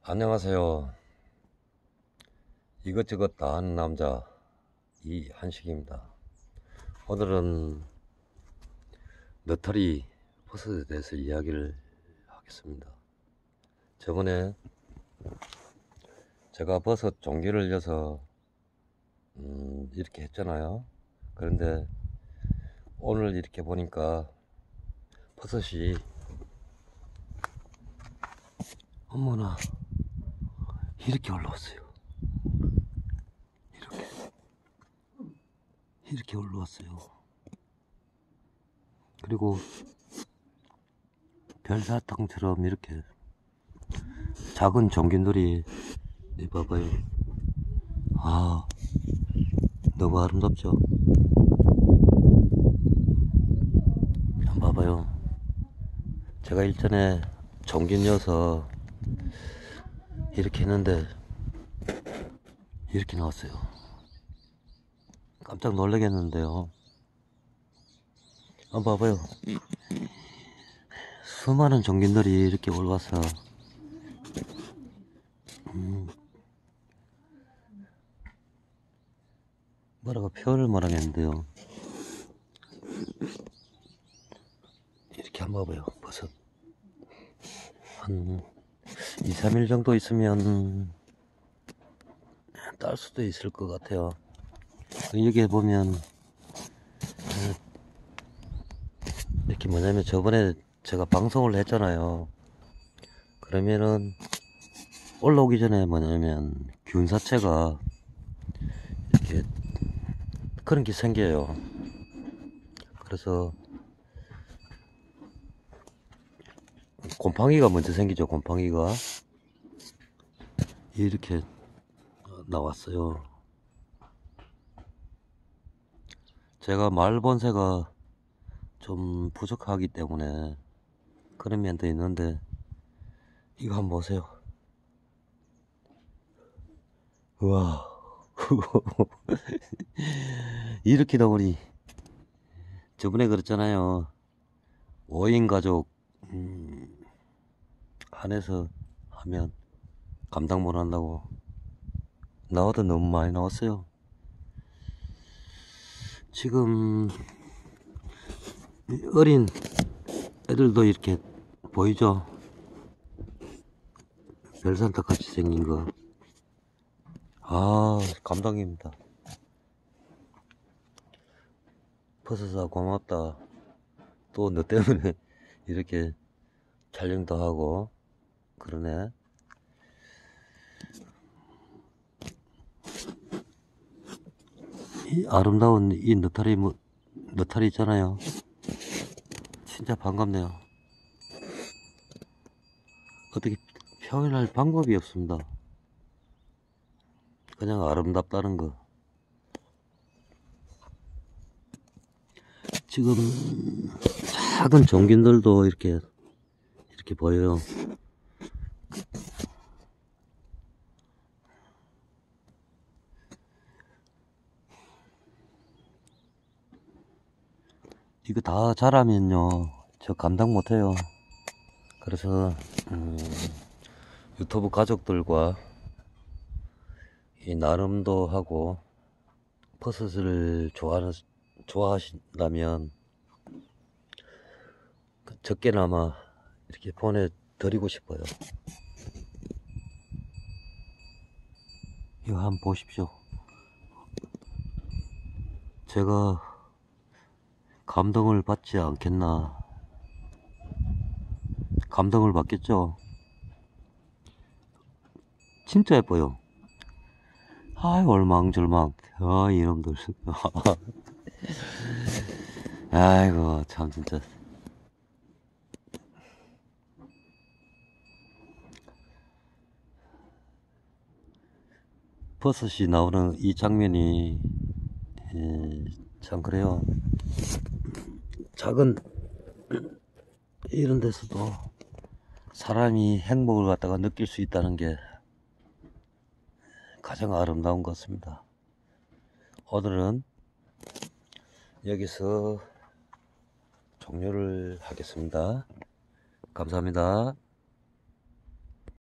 안녕하세요. 이것저것 다 하는 남자 이한식입니다. 오늘은 너털이 버섯에 대해서 이야기를 하겠습니다. 저번에 제가 버섯 종기를 이어서 이렇게 했잖아요. 그런데 오늘 이렇게 보니까 버섯이 어머나 이렇게 올라왔어요. 이렇게 올라왔어요. 그리고 별사탕처럼 이렇게 작은 종균들이 봐봐요. 아, 너무 아름답죠? 한번 봐봐요. 제가 일전에 종균 여서 이렇게 했는데 이렇게 나왔어요. 깜짝 놀라겠는데요. 한번 봐봐요. 수많은 종균들이 이렇게 올라와서 뭐라고 표현을 못하겠는데요. 이렇게 한번 봐봐요. 버섯 한 2, 3일 정도 있으면 딸 수도 있을 것 같아요. 여기에 보면 이렇게 뭐냐면 저번에 제가 방송을 했잖아요. 그러면은 올라오기 전에 뭐냐면 균사체가 이렇게 그런 게 생겨요. 그래서 곰팡이가 먼저 생기죠. 곰팡이가 이렇게 나왔어요. 제가 말본세가 좀 부족하기 때문에 그런 면도 있는데 이거 한번 보세요. 우와 이렇게 나오니 저번에 그랬잖아요. 5인 가족 안에서 하면 감당 못한다고. 나와도 너무 많이 나왔어요. 지금 어린 애들도 이렇게 보이죠? 별산타 같이 생긴 거. 아, 감동입니다. 버섯아 고맙다. 또 너 때문에 이렇게 촬영도 하고 그러네. 이 아름다운 이 너타리 있잖아요. 진짜 반갑네요. 어떻게 표현할 방법이 없습니다. 그냥 아름답다는 거. 지금 작은 종균들도 이렇게 보여요. 이거 다 자라면요 저 감당 못해요. 그래서 유튜브 가족들과 이 나름도 하고 버섯을 좋아하신다면 적게나마 이렇게 보내드리고 싶어요. 이거 한번 보십시오. 제가 감동을 받지 않겠나. 감동을 받겠죠. 진짜 예뻐요. 아이 얼망졸망. 아 이놈들. 아이고 참 진짜. 버섯이 나오는 이 장면이 참 그래요. 작은 이런 데서도 사람이 행복을 갖다가 느낄 수 있다는 게 가장 아름다운 것 같습니다. 오늘은 여기서 종료를 하겠습니다. 감사합니다.